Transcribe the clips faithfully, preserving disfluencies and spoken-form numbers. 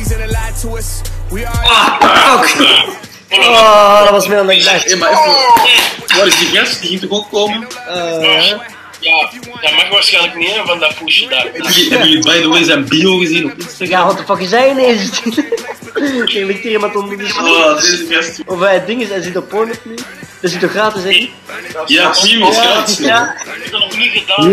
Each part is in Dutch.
Ah, fuck! Oh, dat was meer dan ik dacht. Hey, maar even, waar is die gast? Die ging toch ook komen? Uh, ja, dat mag waarschijnlijk niet hè, van dat poesje daar. Hebben jullie by the way zijn bio gezien op Instagram? ja, wat de fuck is hij ineens? Er ligt hier iemand onder de schoen. Oh, deze gast. Of hij het ding is, hij zit op porno nu. Dat is toch gratis, hè? Ja, zie je, is gratis. Ja. Ik heb dat nog niet gedaan.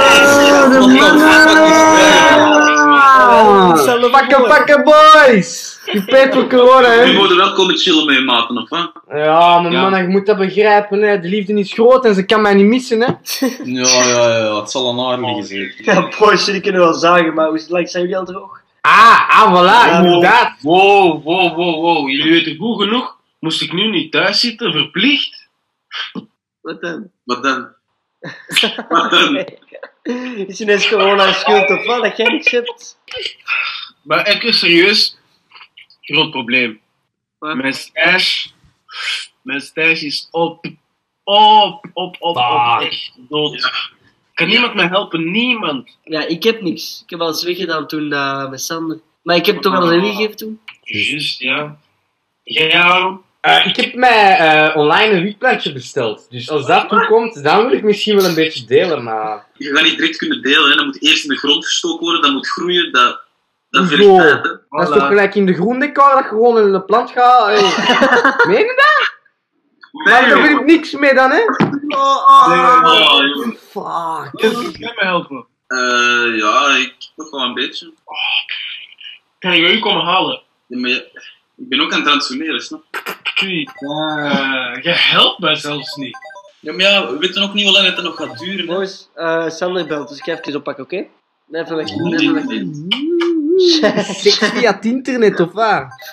Ja, Pakken, pakken, boys! Je pijt voor corona, hè? Jullie moeten wel komen chillen met je maten, of wat? Ja, maar man, je moet dat begrijpen, hè. De liefde is groot en ze kan mij niet missen, hè. Ja, ja, ja, het zal een aardige gezegd. Ja, boys, die kunnen wel zagen, maar hoe lang zijn jullie al droog? Ah, ah, voilà, Ja, inderdaad. Wow, wow, wow, wow. Jullie weten goed genoeg. Moest ik nu niet thuis zitten, verplicht? Wat dan? Wat dan? Wat dan? Is ineens corona schuld of wat, dat jij niks hebt? Maar even serieus. Groot probleem. Wat? Mijn stash. Mijn stash is op. Op, op, op, op. Echt dood. Kan niemand mij helpen? Niemand. Ja, ik heb niks. Ik heb al eens weggedaan toen uh, met Sander. Maar ik heb toch al eens ingegeven toen? Juist, ja. Ja, Uh, ik heb mij uh, online een wietplantje besteld. Dus als dat toekomt, dan wil ik misschien wel een beetje delen, maar... Je gaat niet direct kunnen delen, hè. Dat moet eerst in de grond gestoken worden, dat moet groeien, dat, dat vergt Hoezo? tijd, hè. Dat is toch gelijk in de groendecor dat je gewoon in de plant gaat... Hey. Meen je dat? Maar daar vind ik niks mee dan, hè? Oh, nee, oh. Oh, joh. Fuck. kan jij mij helpen? Eh, ja, ik nog wel een beetje. Kan ik jullie komen halen? Ja, maar je- ik ben ook aan het transformeren, snap je? Sweet. Uh, jij helpt mij zelfs niet. Ja, maar ja, we weten ook niet hoe lang het nog gaat duren, hè. Boys, uh, Sander belt, dus ik ga even oppakken, oké? Okay? Even weg, Moet even weg. niet. Seks via het internet, of waar?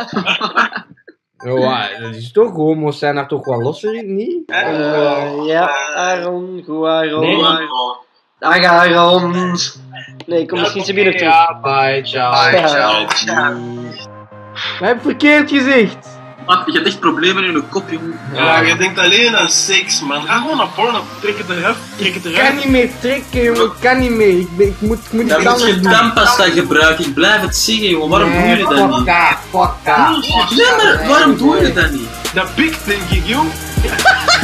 Ja, dat is toch, homo's zijn daar toch wel losser in, niet? Uh, ja, Aaron, goed Aaron. Nee. Dag Aaron. Nee, kom misschien ze binnen terug. Ja, bye, ciao. Ja. Wat heb ik verkeerd gezegd? Maat, je hebt echt problemen in je kop, jongen. Ja, je denkt alleen aan seks, man. Ga gewoon naar porno. Trek het eraf. Trek het Ik eruit. kan niet meer trekken, jongen, ik kan niet meer. Ik, ben, ik moet, ik moet Dan iets moet je anders doen. tandpasta gebruiken, ik blijf het zeggen, jongen. Waarom doe je dat fuck niet? that, fuck that. Ja, maar waarom doe je dat niet? Dat pikt, denk ik, joh.